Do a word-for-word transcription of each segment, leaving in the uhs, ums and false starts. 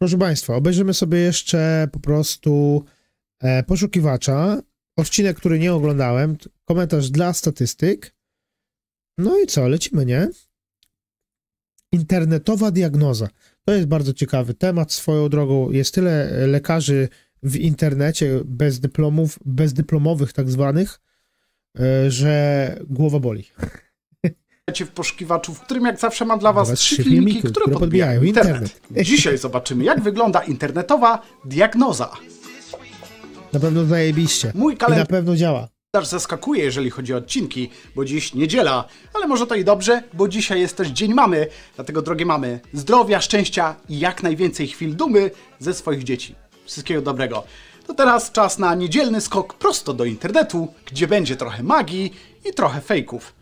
Proszę Państwa, obejrzymy sobie jeszcze po prostu e, poszukiwacza. Odcinek, który nie oglądałem. Komentarz dla statystyk. No i co, lecimy, nie? Internetowa diagnoza. To jest bardzo ciekawy temat. Swoją drogą jest tyle lekarzy w internecie bez dyplomów, bezdyplomowych tak zwanych, że głowa boli. W poszukiwaczu, w którym jak zawsze mam dla was Teraz trzy trzy filmiki, filmiki, które, które podbijają podbijają internet. Dzisiaj zobaczymy, jak wygląda internetowa diagnoza. Na pewno zajebiście. Mój I kalendarz na pewno działa. zaskakuje, jeżeli chodzi o odcinki, bo dziś niedziela, ale może to i dobrze, bo dzisiaj jest też Dzień Mamy. Dlatego, drogie mamy, zdrowia, szczęścia i jak najwięcej chwil dumy ze swoich dzieci. Wszystkiego dobrego. To teraz czas na niedzielny skok prosto do internetu, gdzie będzie trochę magii i trochę fejków.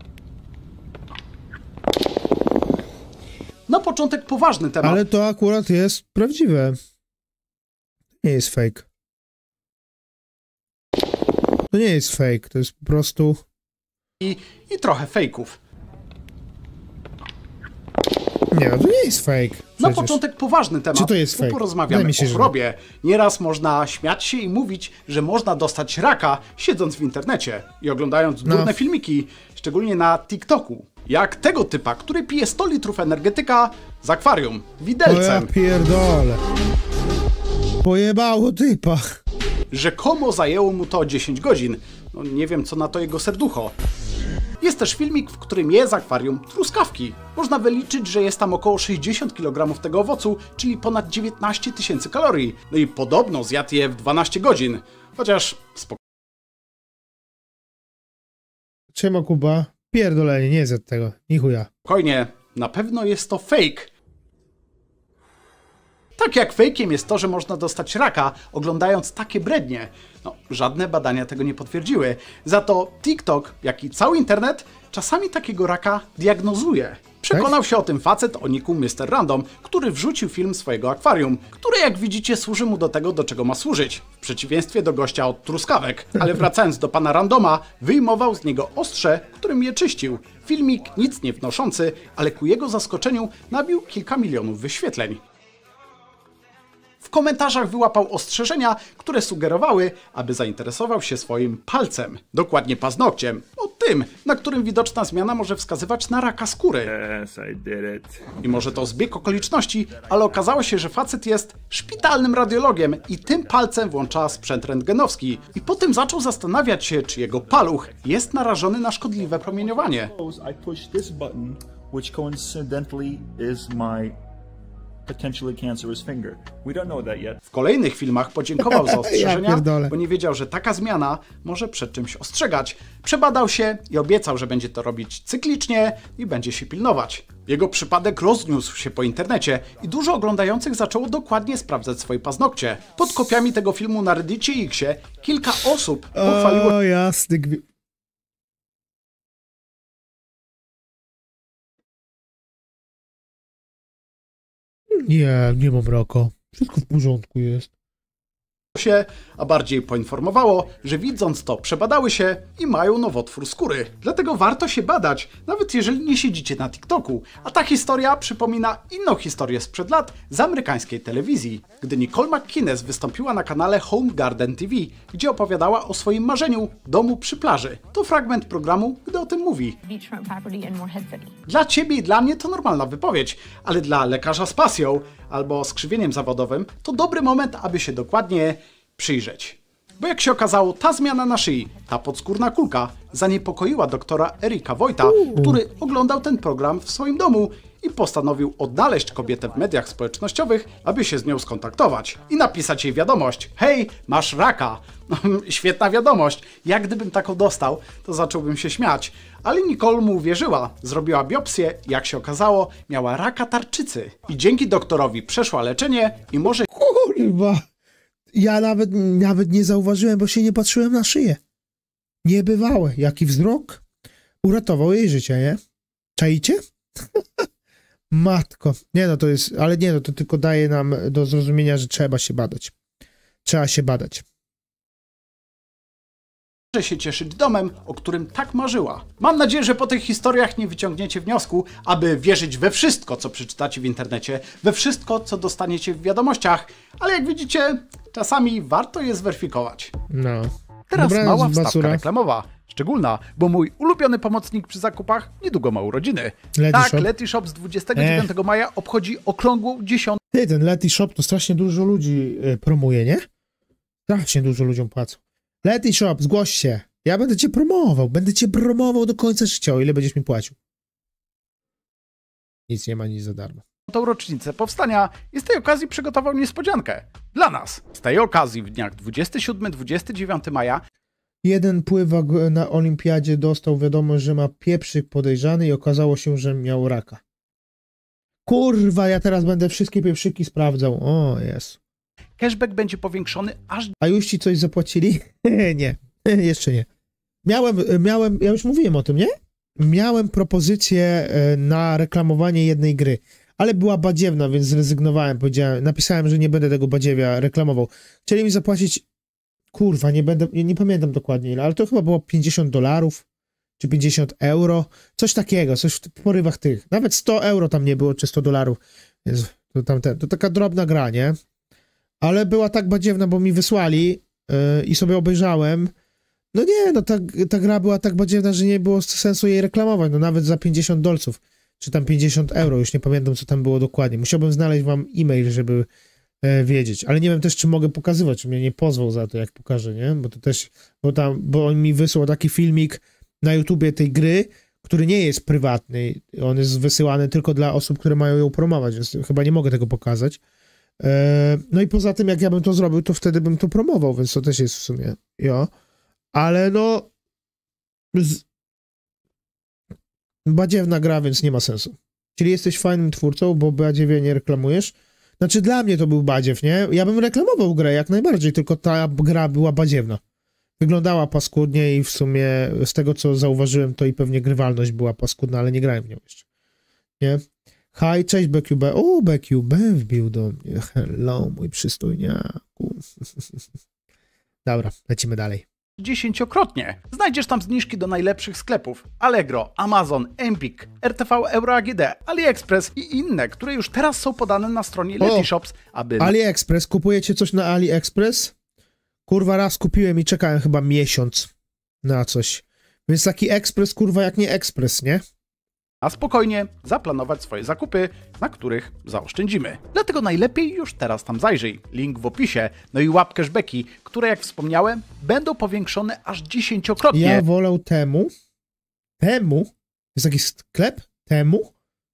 Na początek poważny temat. Ale to akurat jest prawdziwe. Nie jest fake. To nie jest fake, to jest po prostu... I, i trochę fejków. Nie, to nie jest fake. Przecież. Na początek poważny temat. Czy to jest bo fake? Porozmawiamy Mi się, o chorobie. Nieraz można śmiać się i mówić, że można dostać raka siedząc w internecie i oglądając durne No. filmiki, szczególnie na TikToku. Jak tego typa, który pije sto litrów energetyka z akwarium, O ja widelcem. pierdolę. Pojebało typa. Rzekomo zajęło mu to dziesięć godzin. No nie wiem, co na to jego serducho. Jest też filmik, w którym je z akwarium truskawki. Można wyliczyć, że jest tam około sześćdziesiąt kilogramów tego owocu, czyli ponad dziewiętnaście tysięcy kalorii. No i podobno zjadł je w dwanaście godzin. Chociaż Siema Kuba. Pierdolenie, nie zjadł tego. Ni chuja. spokojnie, na pewno jest to fake. Tak jak fejkiem jest to, że można dostać raka, oglądając takie brednie. No, żadne badania tego nie potwierdziły. Za to TikTok, jak i cały internet, czasami takiego raka diagnozuje. Przekonał się o tym facet o niku mister Random, który wrzucił film swojego akwarium, które jak widzicie służy mu do tego, do czego ma służyć. W przeciwieństwie do gościa od truskawek. Ale wracając do pana Randoma, wyjmował z niego ostrze, którym je czyścił. Filmik nic nie wnoszący, ale ku jego zaskoczeniu nabił kilka milionów wyświetleń. W komentarzach wyłapał ostrzeżenia, które sugerowały, aby zainteresował się swoim palcem, dokładnie paznokciem, o tym, na którym widoczna zmiana może wskazywać na raka skóry. Yes, I did it. I może to zbieg okoliczności, ale okazało się, że facet jest szpitalnym radiologiem i tym palcem włącza sprzęt rentgenowski. I potem zaczął zastanawiać się, czy jego paluch jest narażony na szkodliwe promieniowanie. I push this button, which coincidentally is my potentially cancerous finger. We don't know that yet. W kolejnych filmach podziękował za Ja ostrzeżenia, pierdolę. bo nie wiedział, że taka zmiana może przed czymś ostrzegać. Przebadał się i obiecał, że będzie to robić cyklicznie i będzie się pilnować. Jego przypadek rozniósł się po internecie i dużo oglądających zaczęło dokładnie sprawdzać swoje paznokcie. Pod kopiami tego filmu na Reddicie i Xie kilka osób pochwaliło O jasny gwi... Nie, nie mam raka. Wszystko w porządku jest. się, a bardziej poinformowało, że widząc to przebadały się i mają nowotwór skóry. Dlatego warto się badać, nawet jeżeli nie siedzicie na TikToku. A ta historia przypomina inną historię sprzed lat z amerykańskiej telewizji, gdy Nicole McInnes wystąpiła na kanale Home Garden T V, gdzie opowiadała o swoim marzeniu domu przy plaży. To fragment programu, gdy o tym mówi. beachfront property in Morehead City. Dla ciebie i dla mnie to normalna wypowiedź, ale dla lekarza z pasją albo skrzywieniem zawodowym to dobry moment, aby się dokładnie przyjrzeć. Bo jak się okazało, ta zmiana na szyi, ta podskórna kulka, zaniepokoiła doktora Erika Wojta, który oglądał ten program w swoim domu i postanowił odnaleźć kobietę w mediach społecznościowych, aby się z nią skontaktować i napisać jej wiadomość: hej, masz raka. Świetna wiadomość. Jak gdybym taką dostał, to zacząłbym się śmiać. Ale Nicole mu uwierzyła, zrobiła biopsję i jak się okazało, miała raka tarczycy. I dzięki doktorowi przeszła leczenie i może Kurwa. Ja nawet, nawet nie zauważyłem, bo się nie patrzyłem na szyję. Niebywałe. Jaki wzrok. Uratował jej życie, nie? Czaicie? Matko. Nie no, to jest... Ale nie no, to tylko daje nam do zrozumienia, że trzeba się badać. Trzeba się badać. może się cieszyć domem, o którym tak marzyła. Mam nadzieję, że po tych historiach nie wyciągniecie wniosku, aby wierzyć we wszystko, co przeczytacie w internecie, we wszystko, co dostaniecie w wiadomościach, ale jak widzicie, czasami warto je zweryfikować. No. Teraz Dobranoc, mała wstawka Basura. reklamowa, szczególna, bo mój ulubiony pomocnik przy zakupach niedługo ma urodziny. Leti tak, Shop. Leti Shop z dwudziestego dziewiątego maja obchodzi okrągłą dziesiątą Ty, ten Leti Shop to strasznie dużo ludzi y, promuje, nie? Strasznie dużo ludziom płacą. Leti Shop, zgłoś się. Ja będę cię promował. Będę cię promował do końca życia, o ile będziesz mi płacił. Nic nie ma, nic za darmo. rocznicę powstania i z tej okazji przygotował niespodziankę. Dla nas. Z tej okazji w dniach dwudziestego siódmego do dwudziestego dziewiątego maja Jeden pływak na olimpiadzie dostał wiadomość, że ma pieprzyk podejrzany i okazało się, że miał raka. Kurwa, ja teraz będę wszystkie pieprzyki sprawdzał. O, jest. cashback będzie powiększony aż A już ci coś zapłacili? Nie, jeszcze nie. Miałem, miałem, ja już mówiłem o tym, nie? Miałem propozycję e, na reklamowanie jednej gry, ale była badziewna, więc zrezygnowałem. Powiedziałem, napisałem, że nie będę tego badziewia reklamował. Chcieli mi zapłacić, kurwa, nie będę, nie, nie pamiętam dokładnie ile, ale to chyba było pięćdziesiąt dolarów, czy pięćdziesiąt euro, coś takiego, coś w porywach tych. Nawet sto euro tam nie było, czy sto dolarów. Więc to, tamte, to taka drobna gra, nie? Ale była tak badziewna, bo mi wysłali yy, i sobie obejrzałem. No nie, no ta, ta gra była tak badziewna, że nie było sensu jej reklamować, no nawet za pięćdziesiąt dolców, czy tam pięćdziesiąt euro, już nie pamiętam, co tam było dokładnie. Musiałbym znaleźć wam e-mail, żeby e, wiedzieć, ale nie wiem też, czy mogę pokazywać, czy mnie nie pozwał za to, jak pokażę, nie? Bo to też, bo tam, bo on mi wysłał taki filmik na YouTubie tej gry, który nie jest prywatny, on jest wysyłany tylko dla osób, które mają ją promować, więc chyba nie mogę tego pokazać. E, no i poza tym, jak ja bym to zrobił, to wtedy bym to promował, więc to też jest w sumie, jo. Ale no z... badziewna gra, więc nie ma sensu. Czyli jesteś fajnym twórcą, bo badziewie nie reklamujesz. Znaczy dla mnie to był badziew, nie? Ja bym reklamował grę jak najbardziej, tylko ta gra była badziewna. Wyglądała paskudnie i w sumie z tego, co zauważyłem, to i pewnie grywalność była paskudna, ale nie grałem w nią jeszcze. Nie? Hi, cześć B Q B. O, B Q B wbił do mnie. Hello, mój przystojniaku. Dobra, lecimy dalej. dziesięciokrotnie. Znajdziesz tam zniżki do najlepszych sklepów: Allegro, Amazon, Empik, R T V, Euro A G D, AliExpress i inne, które już teraz są podane na stronie Leti Shops, aby... AliExpress, kupujecie coś na AliExpress? Kurwa, raz kupiłem i czekałem chyba miesiąc na coś. Więc taki ekspres, kurwa, jak nie ekspres, nie? a spokojnie zaplanować swoje zakupy, na których zaoszczędzimy. Dlatego najlepiej już teraz tam zajrzyj. Link w opisie. No i łap cashbacki, które jak wspomniałem, będą powiększone aż dziesięciokrotnie. Ja wolał temu. Temu? Jest jakiś sklep? Temu?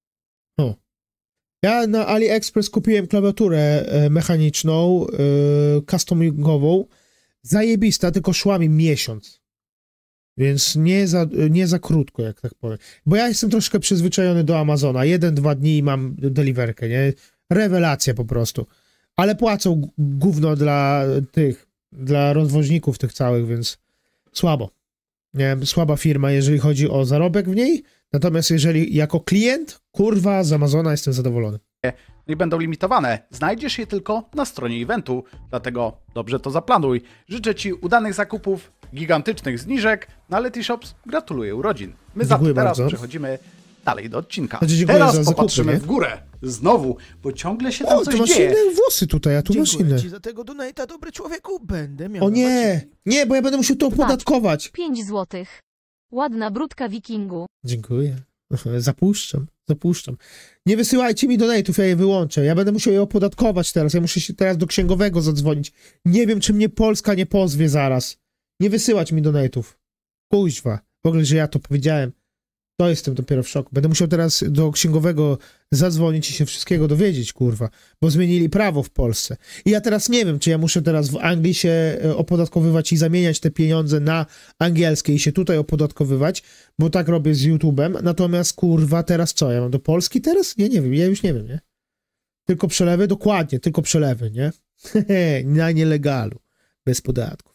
O. Ja na AliExpress kupiłem klawiaturę e, mechaniczną, e, customingową. Zajebista, tylko szła mi miesiąc. Więc nie za, nie za krótko, jak tak powiem. Bo ja jestem troszkę przyzwyczajony do Amazona. Jeden, dwa dni i mam deliverkę, nie? Rewelacja po prostu. Ale płacą gówno dla tych, dla rozwoźników tych całych, więc słabo. Nie, słaba firma, jeżeli chodzi o zarobek w niej. Natomiast jeżeli jako klient, kurwa, z Amazona jestem zadowolony. Nie będą limitowane. Znajdziesz je tylko na stronie eventu, dlatego dobrze to zaplanuj. Życzę Ci udanych zakupów, gigantycznych zniżek. Na Leti Shops gratuluję urodzin. My za to teraz bardzo. przechodzimy dalej do odcinka. Znaczy, dziękuję teraz za zakupy, popatrzymy nie? w górę. Znowu, bo ciągle się tam O, coś ty masz dzieje. inne włosy tutaj, a tu masz Dziękuję inne. ci za tego donata, dobry człowieku. Będę miał O na nie, bacie. nie, bo ja będę musiał to opodatkować. pięć złotych. Ładna brudka wikingu. Dziękuję. Zapuszczam, zapuszczam. Nie wysyłajcie mi donate'ów, ja je wyłączę. Ja będę musiał je opodatkować teraz. Ja muszę się teraz do księgowego zadzwonić. Nie wiem, czy mnie Polska nie pozwie zaraz. Nie wysyłać mi donate'ów. Kuźwa. W ogóle, że ja to powiedziałem. To jestem dopiero w szoku. Będę musiał teraz do księgowego zadzwonić i się wszystkiego dowiedzieć, kurwa. Bo zmienili prawo w Polsce. I ja teraz nie wiem, czy ja muszę teraz w Anglii się opodatkowywać i zamieniać te pieniądze na angielskie i się tutaj opodatkowywać, bo tak robię z YouTube'em. Natomiast, kurwa, teraz co? Ja mam do Polski teraz? Nie, nie wiem. Ja już nie wiem, nie? Tylko przelewy? Dokładnie, tylko przelewy, nie? Na nielegalu. Bez podatków.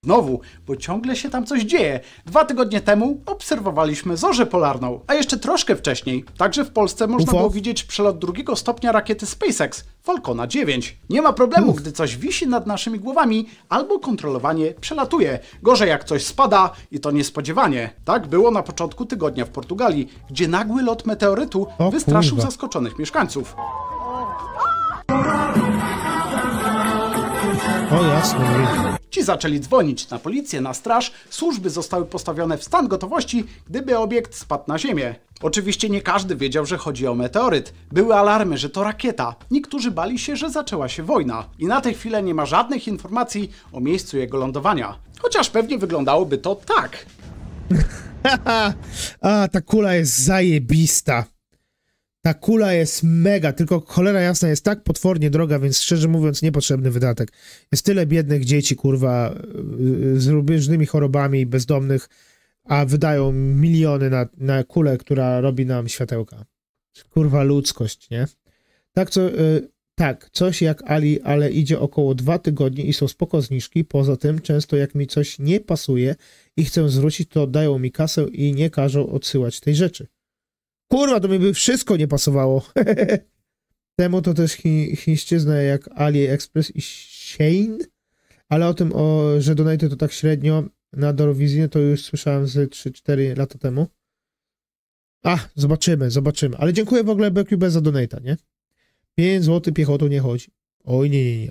Znowu, bo ciągle się tam coś dzieje. Dwa tygodnie temu obserwowaliśmy zorzę polarną, a jeszcze troszkę wcześniej, także w Polsce można Ufo? było widzieć przelot drugiego stopnia rakiety SpaceX, Falcona dziewięć. Nie ma problemu, Uf. gdy coś wisi nad naszymi głowami, albo kontrolowanie przelatuje. Gorzej jak coś spada i to niespodziewanie. Tak było na początku tygodnia w Portugalii, gdzie nagły lot meteorytu O wystraszył kurwa. zaskoczonych mieszkańców. O jasne, mówię. Ci zaczęli dzwonić na policję, na straż, służby zostały postawione w stan gotowości, gdyby obiekt spadł na ziemię. Oczywiście nie każdy wiedział, że chodzi o meteoryt. Były alarmy, że to rakieta. Niektórzy bali się, że zaczęła się wojna. I na tę chwilę nie ma żadnych informacji o miejscu jego lądowania. Chociaż pewnie wyglądałoby to tak. A, ta kula jest zajebista. Ta kula jest mega, tylko cholera jasna jest tak potwornie droga, więc szczerze mówiąc niepotrzebny wydatek. Jest tyle biednych dzieci, kurwa, z różnymi chorobami, bezdomnych, a wydają miliony na, na kulę, która robi nam światełka. Kurwa ludzkość, nie? Tak, co, y, tak, coś jak Ali, ale idzie około dwa tygodnie i są spoko zniżki. Poza tym często jak mi coś nie pasuje i chcę zwrócić, to dają mi kasę i nie każą odsyłać tej rzeczy. Kurwa, to mi by wszystko nie pasowało. Temu to też chi, chińszczyzna jak AliExpress i Shein, ale o tym, o, że donate to tak średnio na Dorowizję, to już słyszałem z trzy cztery lata temu. A, zobaczymy, zobaczymy. Ale dziękuję w ogóle B Q B za donata, nie? pięć złotych piechotą nie chodzi. Oj, nie, nie, nie.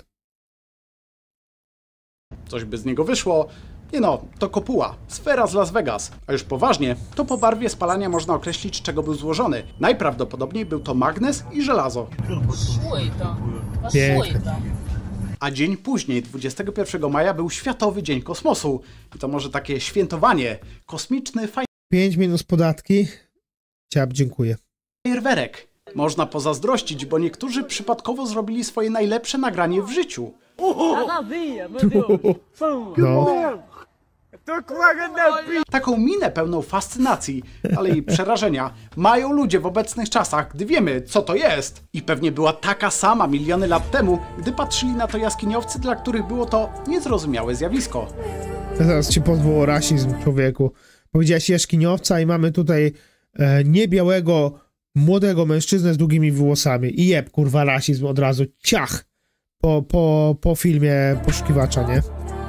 Coś by z niego wyszło. Nie no, to kopuła. Sfera z Las Vegas. A już poważnie, to po barwie spalania można określić, z czego był złożony. Najprawdopodobniej był to magnez i żelazo. Piękne. A dzień później, dwudziestego pierwszego maja, był Światowy Dzień Kosmosu. I to może takie świętowanie. Kosmiczny pięć minus podatki. Ciap, dziękuję. fajerwerek. Można pozazdrościć, bo niektórzy przypadkowo zrobili swoje najlepsze nagranie w życiu. No. Taką minę pełną fascynacji, ale i przerażenia mają ludzie w obecnych czasach, gdy wiemy, co to jest. I pewnie była taka sama miliony lat temu, gdy patrzyli na to jaskiniowcy, dla których było to niezrozumiałe zjawisko. Ja zaraz ci pozwól o rasizm, człowieku. Powiedziałeś jaskiniowca i mamy tutaj e, niebiałego, młodego mężczyznę z długimi włosami. I jeb, kurwa, rasizm od razu. Ciach! Po, po, po filmie Poszukiwacza, nie?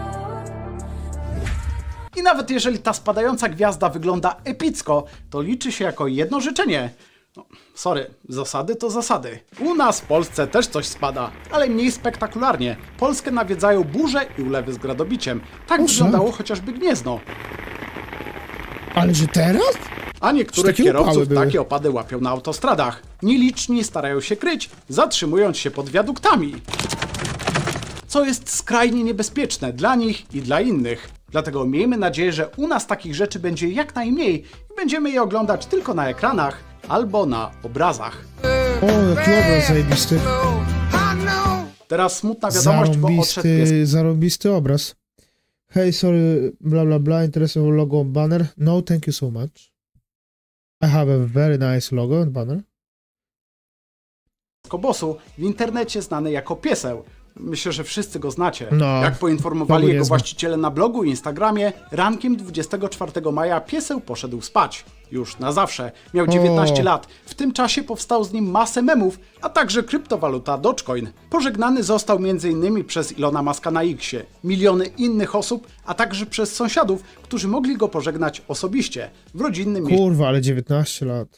I nawet jeżeli ta spadająca gwiazda wygląda epicko, to liczy się jako jedno życzenie. No, sorry, zasady to zasady. U nas w Polsce też coś spada, ale mniej spektakularnie. Polskę nawiedzają burze i ulewy z gradobiciem. Tak Proszę. wyglądało chociażby Gniezno. Ale że teraz? A niektórych takie upały kierowców były. takie opady łapią na autostradach. Nieliczni starają się kryć, zatrzymując się pod wiaduktami. Co jest skrajnie niebezpieczne dla nich i dla innych. Dlatego miejmy nadzieję, że u nas takich rzeczy będzie jak najmniej i będziemy je oglądać tylko na ekranach albo na obrazach. O, jaki obraz zajebisty. Teraz smutna wiadomość, bo odszedł pies. Zarąbisty, zarąbisty obraz. Hey, sorry, bla bla bla, interesują logo banner. No, thank you so much. I have a very nice logo and banner. Kobosu, w internecie znany jako Pieseł. Myślę, że wszyscy go znacie. No, Jak poinformowali kogo nie jego zna. właściciele na blogu i Instagramie, rankiem dwudziestego czwartego maja Pieseł poszedł spać. Już na zawsze. Miał dziewiętnaście O. lat. W tym czasie powstał z nim masę memów, a także kryptowaluta Dogecoin. Pożegnany został między innymi przez Ilona Muska na Xie, miliony innych osób, a także przez sąsiadów, którzy mogli go pożegnać osobiście w rodzinnym mieście. Kurwa, ale dziewiętnaście lat.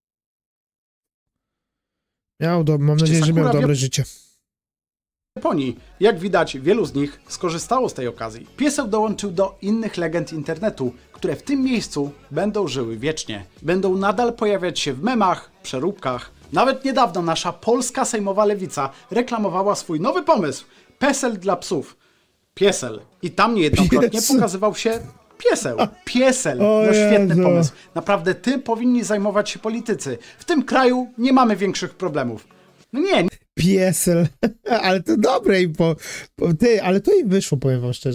Miał do, mam nadzieję, że miał Sakura dobre życie. Japonii. Jak widać, wielu z nich skorzystało z tej okazji. Pieseł dołączył do innych legend internetu, które w tym miejscu będą żyły wiecznie. Będą nadal pojawiać się w memach, przeróbkach. Nawet niedawno nasza polska sejmowa lewica reklamowała swój nowy pomysł. Pesel dla psów. Piesel. I tam niejednokrotnie Piesel. pokazywał się pieseł. Piesel. O No świetny Jezu. pomysł. Naprawdę tym powinni zajmować się politycy. W tym kraju nie mamy większych problemów. No nie, Piesel. Ale to dobre i po, po... Ty, ale to im wyszło, powiem wam szczerze.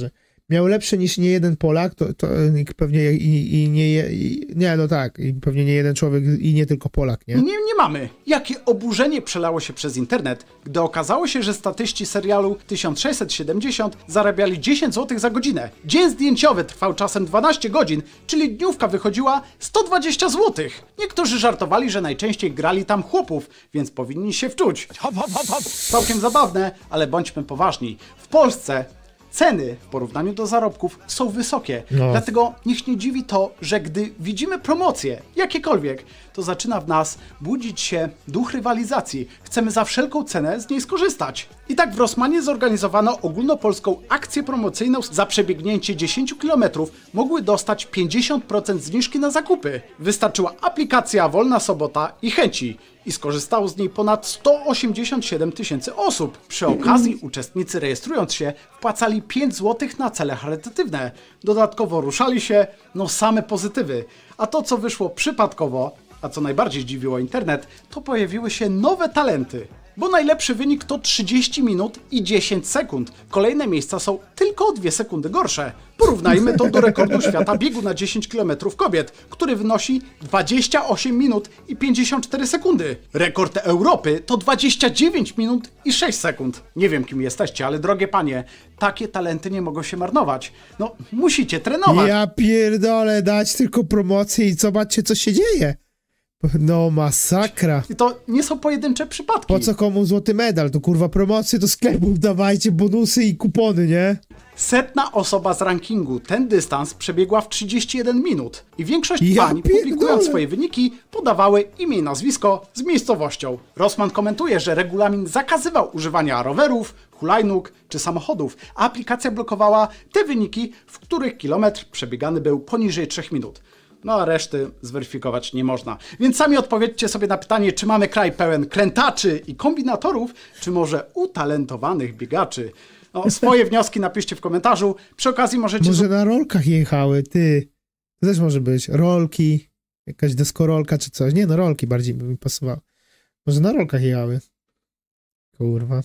miał lepsze niż nie jeden Polak, to, to pewnie i, i nie, je, i, nie, no tak, i pewnie nie jeden człowiek i nie tylko Polak, nie? Nie, nie mamy. Jakie oburzenie przelało się przez internet, gdy okazało się, że statyści serialu tysiąc sześćset siedemdziesiąt zarabiali dziesięć złotych za godzinę. Dzień zdjęciowy trwał czasem dwanaście godzin, czyli dniówka wychodziła sto dwadzieścia złotych. Niektórzy żartowali, że najczęściej grali tam chłopów, więc powinni się wczuć. Hop, hop, hop, hop. Całkiem zabawne, ale bądźmy poważni. W Polsce ceny w porównaniu do zarobków są wysokie, no. Dlatego niech nie dziwi to, że gdy widzimy promocje, jakiekolwiek, to zaczyna w nas budzić się duch rywalizacji. Chcemy za wszelką cenę z niej skorzystać. I tak w Rossmanie zorganizowano ogólnopolską akcję promocyjną. Za przebiegnięcie dziesięć kilometrów mogły dostać pięćdziesiąt procent zniżki na zakupy. Wystarczyła aplikacja Wolna Sobota i chęci. I skorzystało z niej ponad sto osiemdziesiąt siedem tysięcy osób. Przy okazji uczestnicy, rejestrując się, wpłacali pięć złotych na cele charytatywne. Dodatkowo ruszali się, no same pozytywy. A to, co wyszło przypadkowo, a co najbardziej zdziwiło internet, to pojawiły się nowe talenty. Bo najlepszy wynik to trzydzieści minut i dziesięć sekund. Kolejne miejsca są tylko o dwie sekundy gorsze. Porównajmy to do rekordu świata biegu na dziesięć kilometrów kobiet, który wynosi dwadzieścia osiem minut i pięćdziesiąt cztery sekundy. Rekord Europy to dwadzieścia dziewięć minut i sześć sekund. Nie wiem, kim jesteście, ale drogie panie, takie talenty nie mogą się marnować. No, musicie trenować. Ja pierdolę, dać tylko promocję i zobaczcie, co się dzieje. No masakra. I to nie są pojedyncze przypadki. Po co komu złoty medal? To kurwa promocje do sklepów, dawajcie bonusy i kupony, nie? Setna osoba z rankingu ten dystans przebiegła w trzydzieści jeden minut. I większość Ja pań, pierdolę. publikując swoje wyniki, podawały imię i nazwisko z miejscowością. Rossmann komentuje, że regulamin zakazywał używania rowerów, hulajnóg czy samochodów, a aplikacja blokowała te wyniki, w których kilometr przebiegany był poniżej trzech minut. No a reszty zweryfikować nie można. Więc sami odpowiedzcie sobie na pytanie, czy mamy kraj pełen krętaczy i kombinatorów, czy może utalentowanych biegaczy. No, swoje wnioski napiszcie w komentarzu. Przy okazji możecie... Może na rolkach jechały, ty. To też może być. Rolki, jakaś deskorolka czy coś. Nie, no rolki bardziej by mi pasowało. Może na rolkach jechały. Kurwa.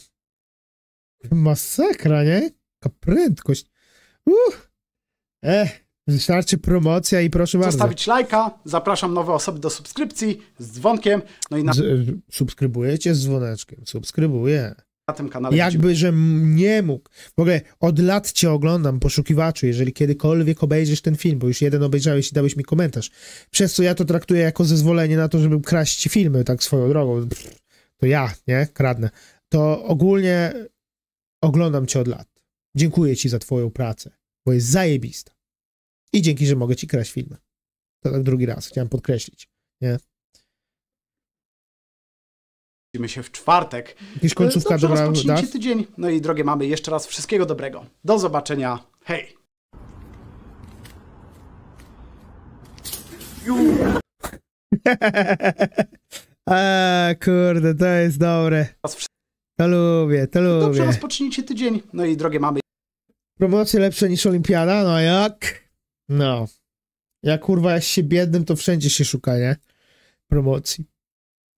Masakra, nie? Taka prędkość. Uff. Eh. Wystarczy promocja i proszę bardzo. Zostawić lajka, zapraszam nowe osoby do subskrypcji z dzwonkiem, no i na, z, subskrybujecie z dzwoneczkiem, subskrybuję. na tym kanale Jakby, że nie mógł. W ogóle od lat cię oglądam, poszukiwaczu, jeżeli kiedykolwiek obejrzysz ten film, bo już jeden obejrzałeś i dałeś mi komentarz, przez co ja to traktuję jako zezwolenie na to, żeby kraść ci filmy, tak swoją drogą. To ja, nie? Kradnę. To ogólnie oglądam cię od lat. Dziękuję ci za twoją pracę, bo jest zajebista. I dzięki, że mogę ci kraść filmy. To tak drugi raz, chciałem podkreślić, nie? Widzimy się w czwartek. Jakaś końcówka Dobrze, dobra, rozpocznijcie da? tydzień. No i drogie mamy, jeszcze raz wszystkiego dobrego. Do zobaczenia. Hej! A kurde, to jest dobre. To lubię, to lubię. Dobrze, rozpocznijcie tydzień. No i drogie mamy. Promocje lepsze niż olimpiada? No jak? No. Jak kurwa jest się biednym, to wszędzie się szuka, nie? Promocji.